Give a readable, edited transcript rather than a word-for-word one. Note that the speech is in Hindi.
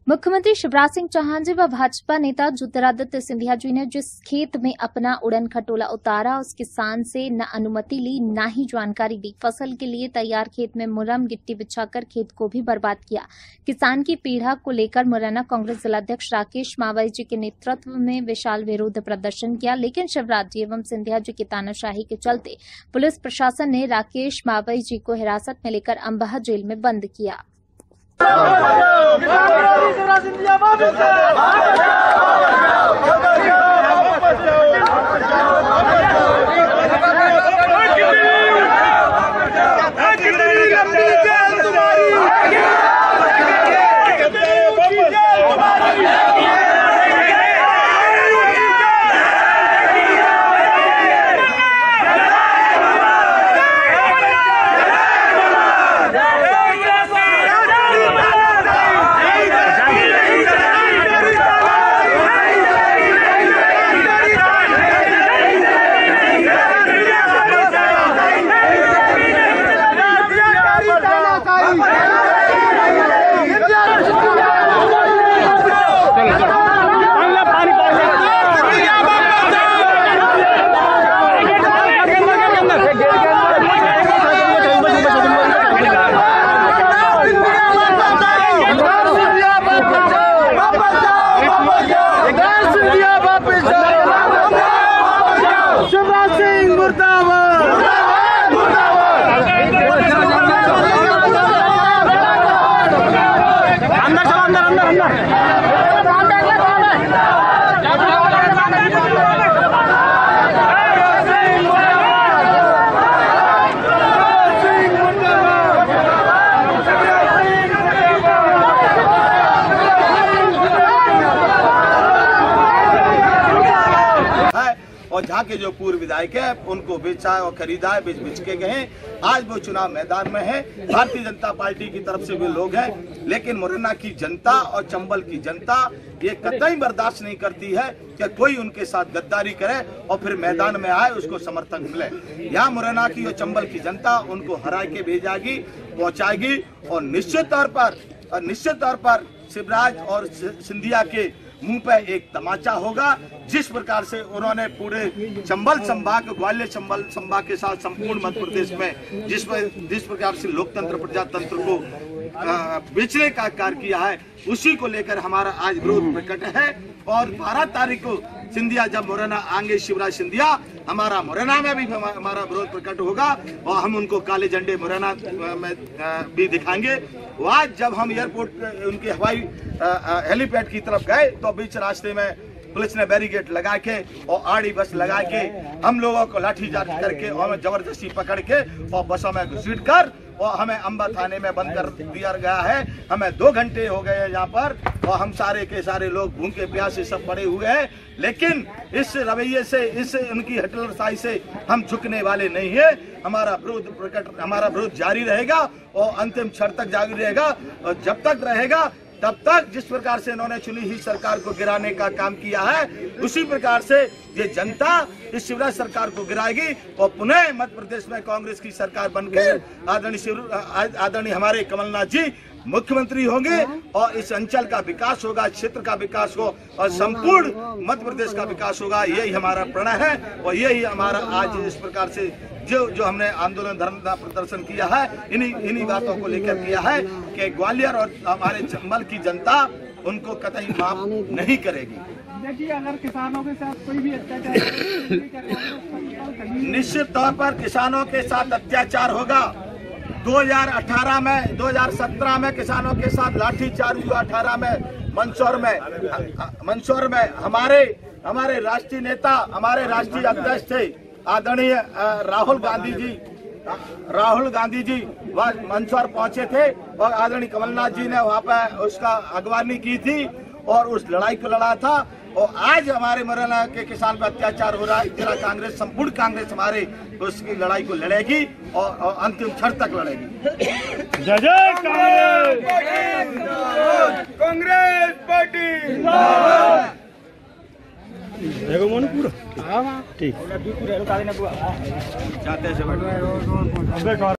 मुख्यमंत्री शिवराज सिंह चौहान जी व भाजपा नेता ज्योतिरादित्य सिंधिया जी ने जिस खेत में अपना उड़न खटोला उतारा, उस किसान से न अनुमति ली, न ही जानकारी दी। फसल के लिए तैयार खेत में मुरम गिट्टी बिछाकर खेत को भी बर्बाद किया। किसान की पीड़ा को लेकर मुरैना कांग्रेस जिलाध्यक्ष राकेश मावई जी के नेतृत्व में विशाल विरोध प्रदर्शन किया, लेकिन शिवराज जी एवं सिंधिया जी की तानाशाही के चलते पुलिस प्रशासन ने राकेश मावई जी को हिरासत में लेकर अंबाह जेल में बंद किया। और जहाँ के जो पूर्व विधायक है उनको बेचा और खरीदा है, बेच के गए। आज वो चुनाव मैदान में है। भारतीय जनता पार्टी की तरफ से भी लोग हैं, लेकिन मुरैना की जनता और चंबल की जनता ये कतई बर्दाश्त नहीं करती है कि कोई उनके साथ गद्दारी करे और फिर मैदान में आए, उसको समर्थन मिले। यहाँ मुरैना की और चंबल की जनता उनको हरा के भेजागी, पहुंचाएगी और निश्चित तौर पर शिवराज और सिंधिया के मुंह पे एक तमाचा होगा। जिस प्रकार से उन्होंने पूरे चंबल संभाग, ग्वालियर चंबल संभाग के साथ संपूर्ण मध्य प्रदेश में जिस प्रकार से लोकतंत्र प्रजातंत्र को बेचने का कार्य किया है, उसी को लेकर हमारा आज विरोध प्रकट है। और 12 तारीख को सिंधिया जब मुरैना आएंगे, शिवराज सिंधिया, हमारा मुरैना में भी हमारा विरोध प्रकट होगा और हम उनको काले झंडे मुरैना में भी दिखाएंगे। आज जब हम एयरपोर्ट उनके हवाई हेलीपैड की तरफ गए तो बीच रास्ते में पुलिस ने बैरिकेड लगा के और आड़ी बस लगा के हम लोगों को लाठीचार्ज करके और हमें जबरदस्ती पकड़ के और बसों में घसीट कर और हमें अंबा थाने में बंद कर दिया गया है। हमें 2 घंटे हो गए हैं यहाँ पर और हम सारे के सारे लोग भूखे प्यासे सब पड़े हुए हैं, लेकिन इस रवैये से, इस उनकी हटलरशाही से हम झुकने वाले नहीं है। हमारा विरोध जारी रहेगा और अंतिम क्षण तक जारी रहेगा। और जब तक रहेगा तब तक जिस प्रकार से इन्होंने चुनी हुई सरकार को गिराने का काम किया है, उसी प्रकार से ये जनता इस शिवराज सरकार को गिराएगी और पुनः मध्य प्रदेश में कांग्रेस की सरकार बनकर आदरणीय हमारे कमलनाथ जी मुख्यमंत्री होंगे और इस अंचल का विकास होगा, क्षेत्र का विकास हो और संपूर्ण मध्य प्रदेश का विकास होगा। यही हमारा प्रणय है और यही हमारा आज इस प्रकार से जो हमने आंदोलन धरना प्रदर्शन किया है, इन्हीं बातों को लेकर किया है कि ग्वालियर और हमारे चंबल की जनता उनको कतई माफ नहीं करेगी। देखिए, अगर किसानों के साथ कोई भी अत्याचार, निश्चित तौर पर किसानों के साथ अत्याचार होगा। 2017 में किसानों के साथ लाठीचार्ज हुआ। 18 में मंदसौर में हमारे राष्ट्रीय नेता, हमारे राष्ट्रीय अध्यक्ष थे आदरणीय राहुल गांधी जी वहाँ मंदसौर पहुंचे थे और आदरणीय कमलनाथ जी ने वहाँ पर उसका अगवानी की थी और उस लड़ाई को लड़ा था। और आज हमारे मुरैना के किसान पर अत्याचार हो रहा है। जिला कांग्रेस, संपूर्ण कांग्रेस हमारे उसकी लड़ाई को लड़ेगी और अंतिम क्षण तक लड़ेगी। जय जय कांग्रेस पार्टी। देखो मन पूरा ठीक।